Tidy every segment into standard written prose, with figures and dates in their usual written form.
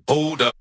Hold up.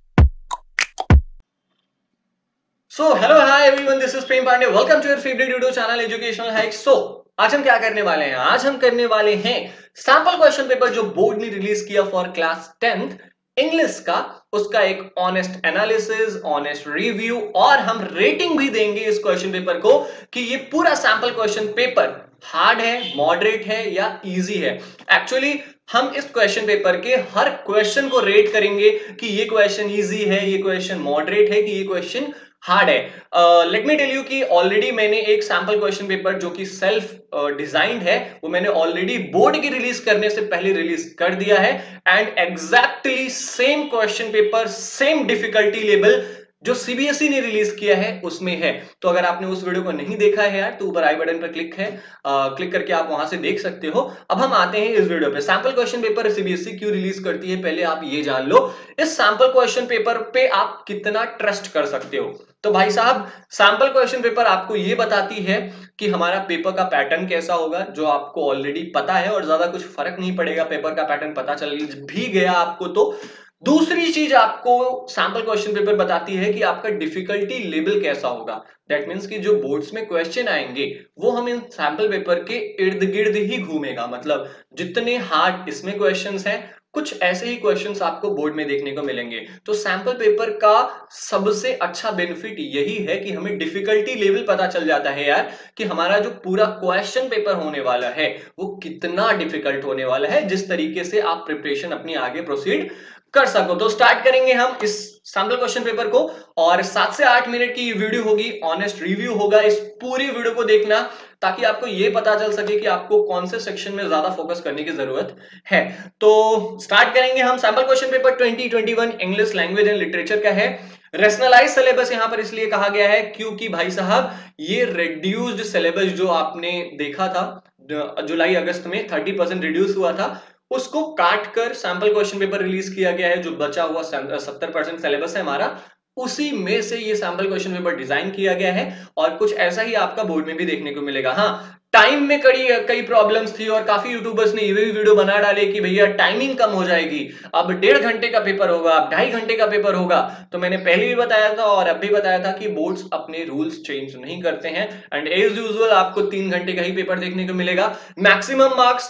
So hello hi everyone, this is Prem Pandey. Welcome to your favourite YouTube channel educational hike. आज हम क्या करने वाले हैं? आज हम करने वाले हैं सैंपल क्वेश्चन पेपर जो बोर्ड ने रिलीज किया फॉर क्लास 10th इंग्लिश का। उसका एक ऑनेस्ट एनालिसिस, ऑनेस्ट रिव्यू और हम रेटिंग भी देंगे इस क्वेश्चन पेपर को कि ये पूरा सैंपल क्वेश्चन पेपर हार्ड है, मॉडरेट है या इजी है। एक्चुअली हम इस क्वेश्चन पेपर के हर क्वेश्चन को रेट करेंगे कि ये क्वेश्चन इजी है, ये क्वेश्चन मॉडरेट है, कि ये क्वेश्चन हार्ड है। लेट मी टेल यू कि ऑलरेडी मैंने एक सैंपल क्वेश्चन पेपर जो कि सेल्फ डिजाइंड है वो मैंने ऑलरेडी बोर्ड की रिलीज करने से पहले रिलीज कर दिया है। And exactly same question paper, same difficulty level जो सीबीएसई ने रिलीज किया है उसमें है। तो अगर आपने उस वीडियो को नहीं देखा है यार, तो ऊपर आई बटन पर क्लिक करके आप वहां से देख सकते हो। अब हम आते हैं इस वीडियो पे। सैंपल क्वेश्चन पेपर सीबीएसई क्यों रिलीज करती है, पहले आप ये जान लो। इस सैंपल क्वेश्चन पेपर पे आप कितना ट्रस्ट कर सकते हो। तो भाई साहब, सैंपल क्वेश्चन पेपर आपको ये बताती है कि हमारा पेपर का पैटर्न कैसा होगा, जो आपको ऑलरेडी पता है और ज्यादा कुछ फर्क नहीं पड़ेगा। पेपर का पैटर्न पता चल भी गया आपको तो। दूसरी चीज आपको सैंपल क्वेश्चन पेपर बताती है कि आपका डिफिकल्टी लेवल कैसा होगा। दैट मीन्स कि जो बोर्ड्स में क्वेश्चन आएंगे वो हम इन सैंपल पेपर के इर्द गिर्द ही घूमेगा। मतलब जितने हार्ड इसमें क्वेश्चंस हैं, कुछ ऐसे ही क्वेश्चंस आपको बोर्ड में देखने को मिलेंगे। तो सैंपल पेपर का सबसे अच्छा बेनिफिट यही है कि हमें डिफिकल्टी लेवल पता चल जाता है यार, कि हमारा जो पूरा क्वेश्चन पेपर होने वाला है वो कितना डिफिकल्ट होने वाला है, जिस तरीके से आप प्रिपरेशन अपनी आगे प्रोसीड कर सको। तो स्टार्ट करेंगे हम इस सैंपल क्वेश्चन पेपर को, और 7 से 8 मिनट की वीडियो होगी, ऑनेस्ट रिव्यू होगा। इस पूरी वीडियो को देखना ताकि आपको यह पता चल सके कि आपको कौन से सेक्शन में ज्यादा फोकस करने की जरूरत है। तो स्टार्ट करेंगे हम। Sample question paper 2021 English language and literature का है। रेशनलाइज सिलेबस यहां पर इसलिए कहा गया है क्योंकि भाई साहब ये रिड्यूस्ड सिलेबस जो आपने देखा था जुलाई अगस्त में 30% रिड्यूस हुआ था, उसको काट कर सैंपल क्वेश्चन पेपर रिलीज किया गया है। जो बचा हुआ 70% सिलेबस है हमारा, उसी में से ये सैंपल क्वेश्चन पेपर डिजाइन किया गया है। और कुछ ऐसा ही आपका बोर्ड में भी देखने को मिलेगा। हाँ, टाइम में कई प्रॉब्लम्स थी और काफी यूट्यूबर्स ने ये भी वीडियो बना डाले कि भैया टाइमिंग कम हो जाएगी, अब 1.5 घंटे का पेपर होगा, अब 2.5 घंटे का पेपर होगा। तो मैंने पहले भी बताया था और अब भी बताया था कि बोर्ड्स अपने रूल्स चेंज नहीं करते हैं। एंड एज यूजुअल आपको 3 घंटे का ही पेपर देखने को मिलेगा। मैक्सिमम मार्क्स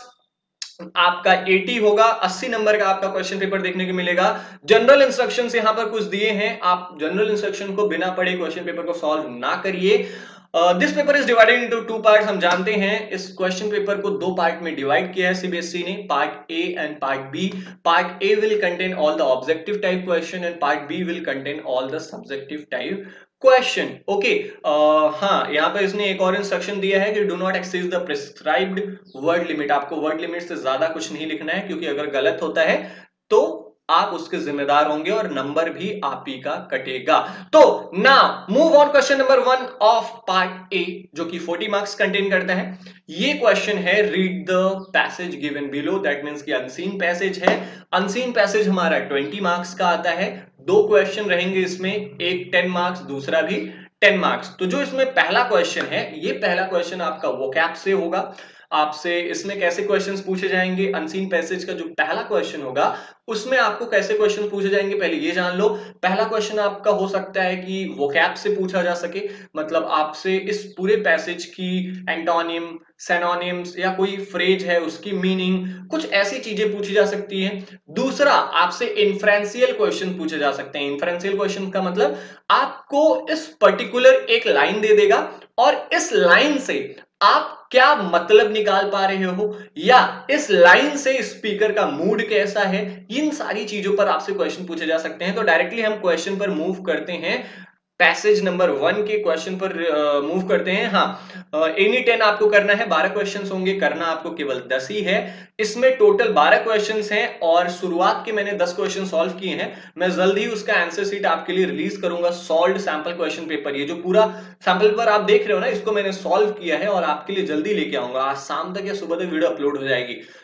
आपका 80 होगा, 80 नंबर का आपका क्वेश्चन पेपर देखने को मिलेगा। जनरल इंस्ट्रक्शंस यहां पर कुछ दिए हैं, आप जनरल इंस्ट्रक्शन को बिना पढ़े क्वेश्चन पेपर को सॉल्व ना करिए। This paper is divided into 2 parts. हम जानते हैं इस क्वेश्चन पेपर को 2 पार्ट में डिवाइड किया है सीबीएसई ने, part A and part B. Part A will contain all the objective type question and part B will contain all the subjective type question. Okay, हाँ, यहां पर इसने एक और इंस्ट्रक्शन दिया है कि do not exceed the prescribed word limit. आपको वर्ड लिमिट से ज्यादा कुछ नहीं लिखना है, क्योंकि अगर गलत होता है तो आप उसके जिम्मेदार होंगे और नंबर भी आप ही का कटेगा। तो ना move on question number 1 of part A, जो कि 40 मार्क्स कंटेन करता है। ये क्वेश्चन है, read the passage given below. That means कि अनसीन पैसेज है। अनसीन पैसेज हमारा 20 मार्क्स का आता है। 2 क्वेश्चन रहेंगे इसमें, एक 10 मार्क्स, दूसरा भी 10 मार्क्स। तो जो इसमें पहला क्वेश्चन है, ये पहला क्वेश्चन आपका वोकैब से होगा। आपसे इसमें कैसे क्वेश्चंस पूछे जाएंगे, अनसीन पैसेज का जो पहला क्वेश्चन होगा उसमें आपको कैसे क्वेश्चन पूछे जाएंगे पहले ये जान लो। पहला क्वेश्चन आपका हो सकता है कि वोकैब से पूछा जा सके, मतलब आपसे इस पूरे पैसेज की एंटोनिम, सिनोनिम्स या कोई फ्रेज है उसकी मीनिंग, कुछ ऐसी चीजें पूछी जा सकती हैं। दूसरा, आपसे इन्फ्रेंशियल क्वेश्चन पूछे जा सकते हैं। इन्फ्रेंशियल क्वेश्चन का मतलब आपको इस पर्टिकुलर एक लाइन दे देगा और इस लाइन से आप क्या मतलब निकाल पा रहे हो, या इस लाइन से स्पीकर का मूड कैसा है, इन सारी चीजों पर आपसे क्वेश्चन पूछे जा सकते हैं। तो डायरेक्टली हम क्वेश्चन पर मूव करते हैं, पैसेज नंबर 1 के क्वेश्चन पर मूव करते हैं। हाँ, एनी 10 आपको करना है, 12 क्वेश्चंस होंगे, करना आपको केवल 10 ही है। इसमें टोटल 12 क्वेश्चंस हैं और शुरुआत के मैंने 10 क्वेश्चन सॉल्व किए हैं। मैं जल्द ही उसका आंसर शीट आपके लिए रिलीज करूंगा। सॉल्व्ड सैंपल क्वेश्चन पेपर, ये जो पूरा सैंपल पेपर आप देख रहे हो ना, इसको मैंने सॉल्व किया है और आपके लिए जल्दी लेके आऊंगा। आज शाम तक या सुबह तक वीडियो अपलोड हो जाएगी।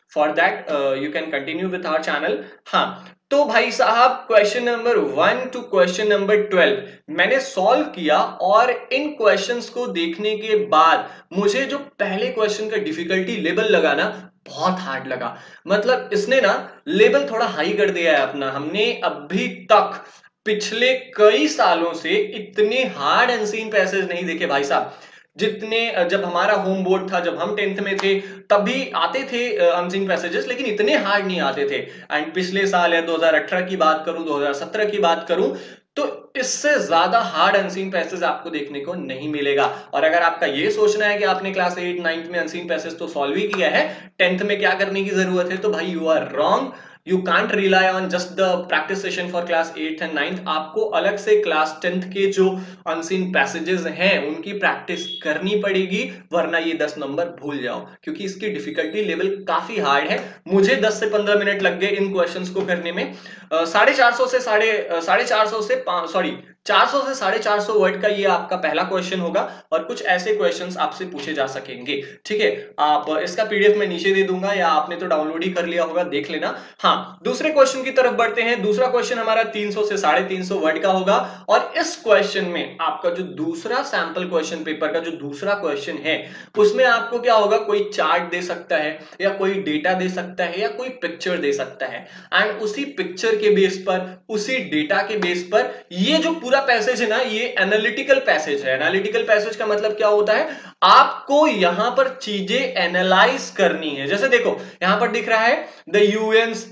For that you can continue with our channel. हाँ, तो भाई साहब question number 1 to question number 12 मैंने सॉल्व किया, और इन क्वेश्चंस को देखने के बाद मुझे जो पहले क्वेश्चन का डिफिकल्टी लेवल लगा ना, बहुत हार्ड लगा। मतलब इसने ना लेवल थोड़ा हाई कर दिया है अपना। हमने अभी तक पिछले कई सालों से इतने हार्ड अनसीन पैसेज नहीं देखे भाई साहब। जितने जब हमारा होम बोर्ड था, जब हम 10th में थे, तभी आते थे अनसीन पैसेजेस, लेकिन इतने हार्ड नहीं आते थे। एंड पिछले साल है 2018 की बात करूं, 2017 की बात करूं, तो इससे ज्यादा हार्ड अनसीन पैसेज आपको देखने को नहीं मिलेगा। और अगर आपका ये सोचना है कि आपने क्लास 8 9th में अनसीन पैसेज तो सॉल्व ही किया है, 10th में क्या करने की जरूरत है, तो भाई you are wrong. You can't rely on just the practice session for class 8th and 9th। आपको अलग से क्लास 10th के जो अनसीन पैसेजेस हैं उनकी प्रैक्टिस करनी पड़ेगी, वरना ये 10 नंबर भूल जाओ, क्योंकि इसकी डिफिकल्टी लेवल काफी हार्ड है। मुझे 10 से 15 मिनट लग गए इन क्वेश्चंस को करने में। 450 से 450 से 400 से 450 वर्ड का ये आपका पहला क्वेश्चन होगा, और कुछ ऐसे क्वेश्चंस आपसे पूछे जा सकेंगे। ठीक है, आप इसका पीडीएफ मैं नीचे दे दूंगा, या आपने तो डाउनलोड ही कर लिया होगा, देख लेना। हाँ, दूसरे क्वेश्चन की तरफ बढ़ते हैं। दूसरा क्वेश्चन हमारा 300 से 350 वर्ड का होगा, और इस क्वेश्चन में आपका जो दूसरा सैंपल क्वेश्चन पेपर का जो दूसरा क्वेश्चन है, उसमें आपको क्या होगा, कोई चार्ट दे सकता है, या कोई डेटा दे सकता है, या कोई पिक्चर दे सकता है, एंड उसी पिक्चर के बेस पर, उसी डेटा के बेस पर, ये जो पूरा पैसेज है ना, ये एनालिटिकल पैसेज है। एनालिटिकल पैसेज का मतलब क्या होता है, आपको यहां पर चीजें एनालाइज करनी है। जैसे देखो यहां पर दिख रहा है द यूएन्स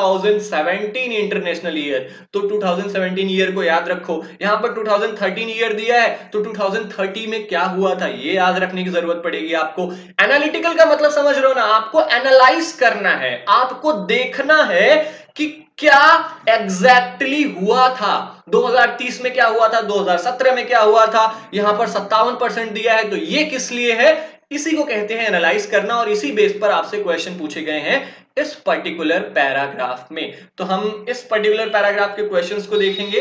2017 इंटरनेशनल ईयर, तो 2017 ईयर को याद रखो। यहां पर 2013 ईयर दिया है, तो 2030 में क्या हुआ था ये याद रखने की जरूरत पड़ेगी आपको। एनालिटिकल का मतलब समझ रहे हो ना, आपको एनालाइज करना है, आपको देखना है कि क्या एग्जैक्टली हुआ था। 2030 में क्या हुआ था, 2017 में क्या हुआ था, यहां पर 57% दिया है, तो ये किस लिए है, इसी को कहते हैं एनालाइज करना। और इसी बेस पर आपसे क्वेश्चन पूछे गए हैं इस पर्टिकुलर पैराग्राफ में। तो हम इस पर्टिकुलर पैराग्राफ के क्वेश्चंस को देखेंगे।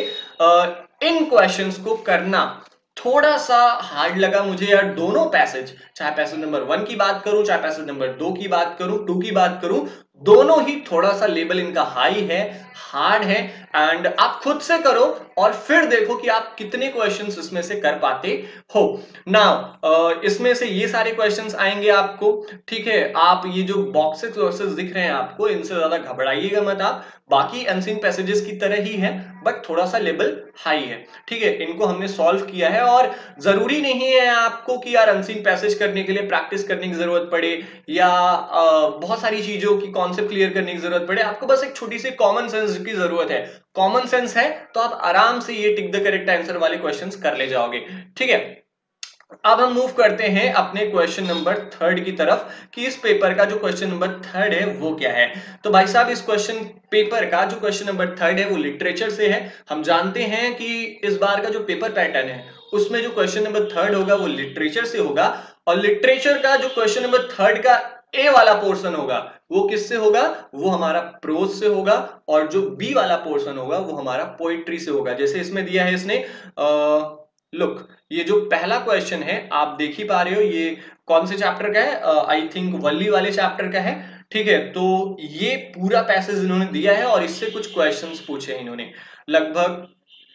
इन क्वेश्चंस को करना थोड़ा सा हार्ड लगा मुझे यार। दोनों पैसेज, चाहे पैसेज नंबर 1 की बात करूं, चाहे पैसेज नंबर 2 की बात करूं, 2 की बात करूं, दोनों ही थोड़ा सा लेवल इनका हाई है, हार्ड है। एंड आप खुद से करो और फिर देखो कि आप कितने क्वेश्चंस इसमें से कर पाते हो। नाउ इसमें से ये सारे क्वेश्चंस आएंगे आपको। ठीक है, आप ये जो बॉक्सेस वर्सेस दिख रहे हैं आपको, इनसे ज्यादा घबराइएगा मत आप। बाकी अनसीन पैसेजेस की तरह ही है, बट थोड़ा सा लेवल हाई है। ठीक है, इनको हमने सॉल्व किया है, और जरूरी नहीं है आपको कि यार अनसीन पैसेज करने के लिए प्रैक्टिस करने की जरूरत पड़े, या बहुत सारी चीजों की कॉन्सेप्ट क्लियर करने की जरूरत पड़े। आपको बस एक छोटी सी कॉमन सेंस की जरूरत है। कॉमन सेंस है तो आप आराम से ये टिक द करेक्ट आंसर वाले क्वेश्चंस कर ले जाओगे। ठीक है, अब हम मूव करते हैं अपने क्वेश्चन नंबर 3 की तरफ, कि इस पेपर का जो क्वेश्चन नंबर 3 है वो क्या है। तो भाई साहब इस क्वेश्चन पेपर का जो क्वेश्चन नंबर 3 है वो लिटरेचर से है। हम जानते हैं कि इस बार का जो पेपर पैटर्न है उसमें जो क्वेश्चन नंबर 3 होगा वो लिटरेचर से होगा, और लिटरेचर का जो क्वेश्चन नंबर 3 का ए वाला पोर्शन होगा वो किससे होगा, वो हमारा प्रोज से होगा, और जो बी वाला पोर्शन होगा वो हमारा पोइट्री से होगा। जैसे इसमें दिया है इसने लुक, ये जो पहला क्वेश्चन है आप देख ही पा रहे हो, ये कौन से चैप्टर का है, आई थिंक वल्ली वाले चैप्टर का है। ठीक है, तो ये पूरा पैसेज इन्होंने दिया है, और इससे कुछ क्वेश्चंस पूछे हैं इन्होंने लगभग।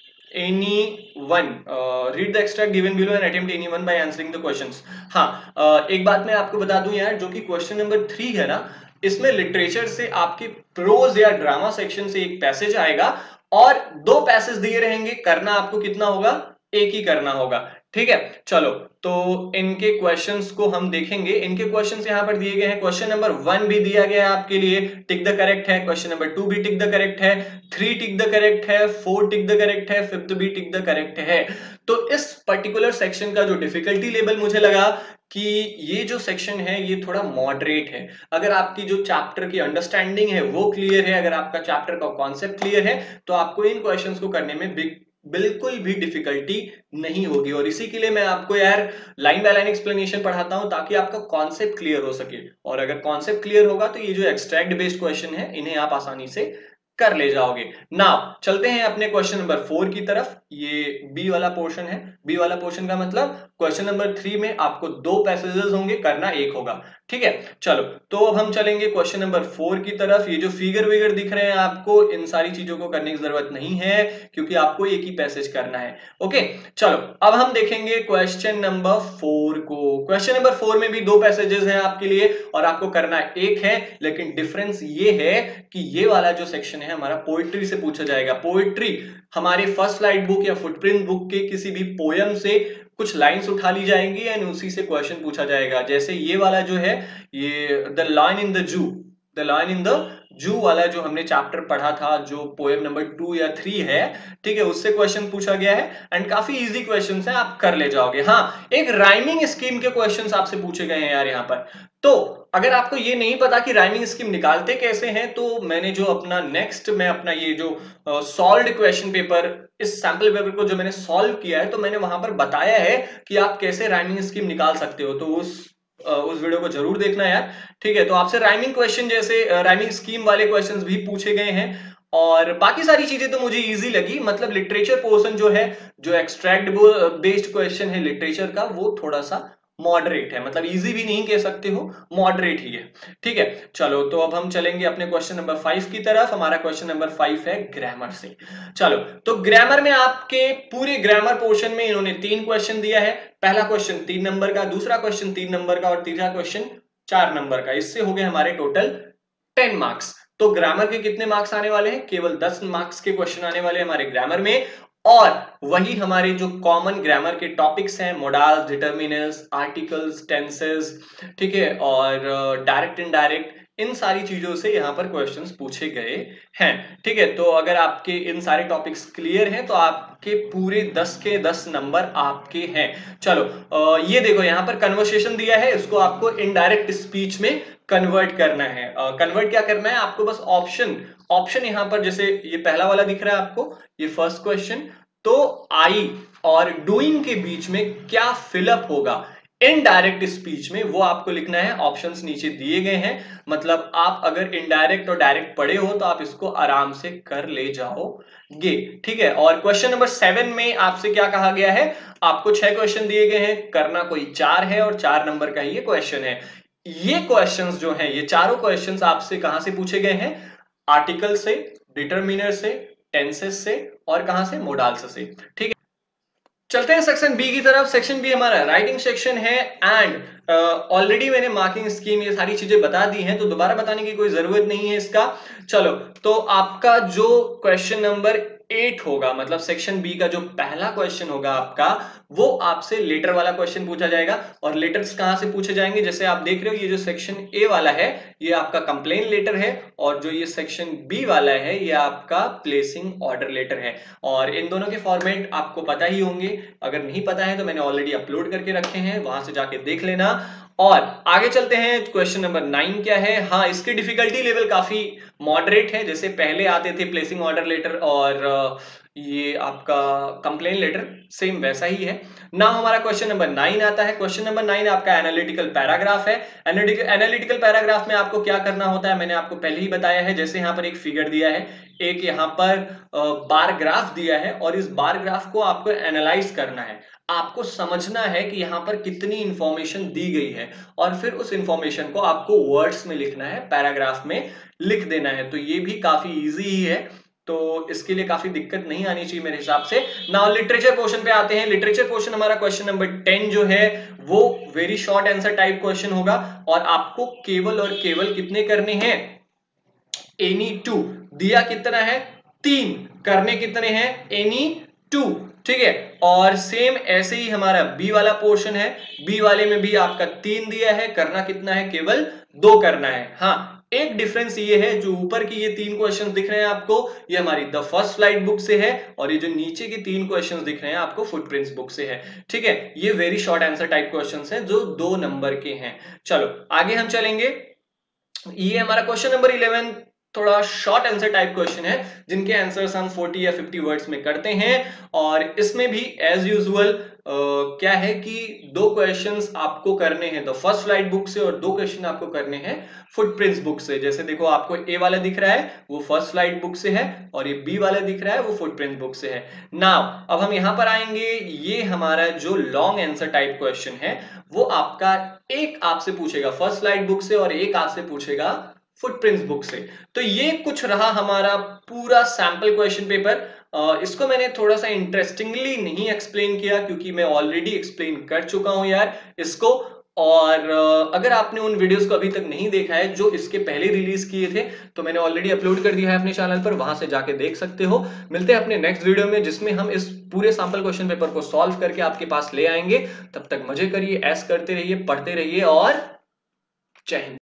anyone read the extract given below and attempt anyone by answering the questions। हाँ, एक बात मैं आपको बता दूं यार, जो कि क्वेश्चन नंबर 3 है ना, इसमें लिटरेचर से आपके प्रोज या ड्रामा सेक्शन से एक पैसेज आएगा, और 2 पैसेज दिए रहेंगे। करना आपको कितना होगा, एक ही करना होगा। ठीक है, चलो तो इनके क्वेश्चंस को हम देखेंगे। इनके क्वेश्चंस यहां पर दिए गए हैं। क्वेश्चन नंबर 1 भी दिया गया है आपके लिए, टिक द करेक्ट है। क्वेश्चन नंबर 2 भी टिक द करेक्ट है, 3 टिक द करेक्ट है, 4 टिक द करेक्ट है, 5th भी टिक द करेक्ट है। तो इस पर्टिकुलर सेक्शन का जो डिफिकल्टी लेवल मुझे लगा कि ये जो सेक्शन है ये थोड़ा मॉडरेट है। अगर आपकी जो चैप्टर की अंडरस्टैंडिंग है वो क्लियर है, अगर आपका चैप्टर का कॉन्सेप्ट क्लियर है, तो आपको इन क्वेश्चंस को करने में बिल्कुल भी डिफिकल्टी नहीं होगी। और इसी के लिए मैं आपको यार लाइन बाय लाइन एक्सप्लेनेशन पढ़ाता हूं, ताकि आपका कॉन्सेप्ट क्लियर हो सके। और अगर कॉन्सेप्ट क्लियर होगा तो ये जो एक्सट्रैक्ट बेस्ड क्वेश्चन है इन्हें आप आसानी से कर ले जाओगे। नाउ चलते हैं अपने क्वेश्चन नंबर 4 की तरफ। ये बी वाला पोर्शन है। बी वाला पोर्शन का मतलब क्वेश्चन नंबर 3 में आपको 2 पैसेजेस होंगे, करना एक होगा। ठीक है, चलो तो अब हम चलेंगे क्वेश्चन नंबर 4 की तरफ। ये जो फिगर विगर दिख रहे हैं आपको, इन सारी चीजों को करने की जरूरत नहीं है, क्योंकि आपको एक ही पैसेज करना है। ओके, चलो अब हम देखेंगे क्वेश्चन नंबर 4 को। क्वेश्चन नंबर 4 में भी 2 पैसेजेस हैं आपके लिए और आपको करना एक है, लेकिन डिफरेंस ये है कि ये वाला जो सेक्शन है हमारा पोएट्री से पूछा जाएगा। पोएट्री हमारे फर्स्ट स्लाइड बुक या फुटप्रिंट बुक के किसी भी पोयम से कुछ लाइंस उठा ली जाएंगी एंड उसी से क्वेश्चन पूछा जाएगा। जैसे ये वाला जो है, ये the lion in the zoo, the lion in the zoo वाला जो हमने चैप्टर पढ़ा था, जो पोएम नंबर 2 या 3 है, ठीक है, उससे क्वेश्चन पूछा गया है एंड काफी इजी क्वेश्चंस हैं, आप कर ले जाओगे। हाँ, एक राइमिंग स्कीम के क्वेश्चंस आपसे पूछे गए हैं यार यहाँ पर। तो अगर आपको ये नहीं पता कि राइमिंग स्कीम निकालते कैसे हैं, तो मैंने जो अपना नेक्स्ट में अपना ये जो सॉल्व्ड क्वेश्चन पेपर, इस सैंपल पेपर को जो मैंने सॉल्व किया है, तो मैंने वहां पर बताया है कि आप कैसे राइमिंग स्कीम निकाल सकते हो। तो उस वीडियो को जरूर देखना यार। ठीक है, तो आपसे राइमिंग क्वेश्चन जैसे राइमिंग स्कीम वाले क्वेश्चंस भी पूछे गए हैं और बाकी सारी चीजें तो मुझे इजी लगी। मतलब लिटरेचर पोर्शन जो है, जो एक्सट्रैक्ट बेस्ड क्वेश्चन है लिटरेचर का, वो थोड़ा सा मॉडरेट है। मतलब इजी भी नहीं कह सकते हो, मॉडरेट ही है। ठीक है, चलो तो अब हम चलेंगे अपने क्वेश्चन नंबर 5 की तरफ। हमारा क्वेश्चन नंबर 5 है ग्रामर से। चलो, तो ग्रामर में आपके पूरे ग्रामर पोर्शन में इन्होंने 3 क्वेश्चन दिया है। पहला क्वेश्चन 3 नंबर का, दूसरा क्वेश्चन 3 नंबर का और तीसरा क्वेश्चन 4 नंबर का। इससे हो गए हमारे टोटल 10 मार्क्स। तो ग्रामर के कितने मार्क्स आने वाले हैं? केवल 10 मार्क्स के क्वेश्चन आने वाले हमारे ग्रामर में। और वही हमारे जो कॉमन ग्रामर के टॉपिक्स हैं, मोडाल्स, डिटर्मिनर्स, आर्टिकल्स, टेंसेस, ठीक है, और डायरेक्ट इनडायरेक्ट, इन सारी चीजों से यहां पर क्वेश्चंस पूछे गए हैं। ठीक है, तो अगर आपके इन सारे टॉपिक्स क्लियर हैं तो आपके पूरे 10 के 10 नंबर आपके हैं। चलो, ये देखो यहां पर कन्वर्सेशन दिया है, इसको आपको इनडायरेक्ट स्पीच में कन्वर्ट करना है। कन्वर्ट क्या करना है आपको? बस ऑप्शन यहां पर, जैसे ये पहला वाला दिख रहा है आपको, ये फर्स्ट क्वेश्चन, तो आई और डूइंग के बीच में क्या फिलअप होगा इनडायरेक्ट स्पीच में, वो आपको लिखना है। ऑप्शंस नीचे दिए गए हैं। मतलब आप अगर इनडायरेक्ट और डायरेक्ट पढ़े हो तो आप इसको आराम से कर ले जाओगे। ठीक है, और क्वेश्चन नंबर 7 में आपसे क्या कहा गया है? आपको 6 क्वेश्चन दिए गए हैं, करना कोई 4 है और 4 नंबर का ये क्वेश्चन है। ये क्वेश्चंस जो हैं, ये चारों क्वेश्चंस आपसे कहां से पूछे गए हैं? आर्टिकल से, डिटरमिनर से, टेंसेस से और कहां से? मोडाल्स से। ठीक है, चलते हैं सेक्शन बी की तरफ। सेक्शन बी हमारा राइटिंग सेक्शन है एंड ऑलरेडी मैंने मार्किंग स्कीम ये सारी चीजें बता दी हैं, तो दोबारा बताने की कोई जरूरत नहीं है इसका। चलो, तो आपका जो क्वेश्चन नंबर 8 होगा, मतलब सेक्शन बी का जो पहला क्वेश्चन होगा आपका, वो आपसे लेटर वाला क्वेश्चन पूछा जाएगा। और लेटर्स कहां से पूछे जाएंगे? जैसे आप देख रहे हो, ये जो सेक्शन ए वाला है ये आपका कंप्लेन लेटर है, और जो ये सेक्शन बी वाला है ये आपका प्लेसिंग ऑर्डर लेटर है। और इन दोनों के फॉर्मेट आपको पता ही होंगे, अगर नहीं पता है तो मैंने ऑलरेडी अपलोड करके रखे हैं, वहां से जाके देख लेना। और आगे चलते हैं, क्वेश्चन नंबर 9 क्या है? हाँ, इसकी डिफिकल्टी लेवल काफी मॉडरेट है। जैसे पहले आते थे प्लेसिंग ऑर्डर लेटर और ये आपका कंप्लेन लेटर, सेम वैसा ही है। नाउ हमारा क्वेश्चन नंबर 9 आता है। क्वेश्चन नंबर 9 आपका एनालिटिकल पैराग्राफ है। एनालिटिकल पैराग्राफ में आपको क्या करना होता है, मैंने आपको पहले ही बताया है। जैसे यहाँ पर एक फिगर दिया है, एक यहाँ पर बार ग्राफ दिया है, और इस बार ग्राफ को आपको एनालाइज करना है। आपको समझना है कि यहाँ पर कितनी इंफॉर्मेशन दी गई है, और फिर उस इंफॉर्मेशन को आपको वर्ड्स में लिखना है, पैराग्राफ में लिख देना है। तो ये भी काफी इजी ही है, तो इसके लिए काफी दिक्कत नहीं आनी चाहिए मेरे हिसाब से। नाउ लिटरेचर पोर्शन पे आते हैं। लिटरेचर पोर्शन हमारा क्वेश्चन नंबर 10 जो है वो very short answer type question होगा, और आपको केवल और केवल कितने करने हैं? एनी 2। दिया कितना है? 3। करने कितने हैं? एनी 2। ठीक है, और सेम ऐसे ही हमारा बी वाला पोर्शन है। बी वाले में भी आपका 3 दिया है, करना कितना है? केवल 2 करना है। हाँ, एक डिफरेंस ये है, जो ऊपर की ये 3 क्वेश्चन दिख रहे हैं आपको, ये हमारी द फर्स्ट स्लाइड बुक से है, और ये जो नीचे के 3 क्वेश्चन दिख रहे हैं आपको फुटप्रिंट्स बुक से है। ठीक है, ये very short answer type questions हैं जो 2 नंबर के हैं। चलो आगे हम चलेंगे। ये हमारा क्वेश्चन नंबर 11 थोड़ा शॉर्ट आंसर टाइप क्वेश्चन है, जिनके आंसर्स हम 40 या 50 वर्ड्स में करते हैं। और इसमें भी एज यूजुअल क्या है कि 2 क्वेश्चंस आपको करने हैं द फर्स्ट फ्लाइट बुक से और 2 क्वेश्चन आपको करने हैं फुटप्रिंट्स बुक से। जैसे देखो आपको ए वाला दिख रहा है वो फर्स्ट फ्लाइट बुक से है और ये बी वाला दिख रहा है वो फुटप्रिंट्स बुक से है। नाउ अब हम यहां पर आएंगे, ये हमारा जो लॉन्ग आंसर टाइप क्वेश्चन है वो आपका एक आपसे पूछेगा फर्स्ट फ्लाइट बुक से और एक आपसे पूछेगा फुटप्रिंट्स बुक से। तो ये कुछ रहा हमारा पूरा सैंपल क्वेश्चन पेपर। इसको मैंने थोड़ा सा इंटरेस्टिंगली नहीं एक्सप्लेन किया क्योंकि मैं ऑलरेडी एक्सप्लेन कर चुका हूं यार इसको। और अगर आपने उन वीडियोस को अभी तक नहीं देखा है जो इसके पहले रिलीज किए थे तो मैंने ऑलरेडी अपलोड कर दिया है अपने चैनल पर, वहां से जाके देख सकते हो। मिलते हैं अपने नेक्स्ट वीडियो में जिसमें हम इस पूरे सैंपल क्वेश्चन पेपर को सॉल्व करके आपके पास ले आएंगे। तब तक मजे करिए, ऐश करते रहिए, पढ़ते रहिए और जय हिंद।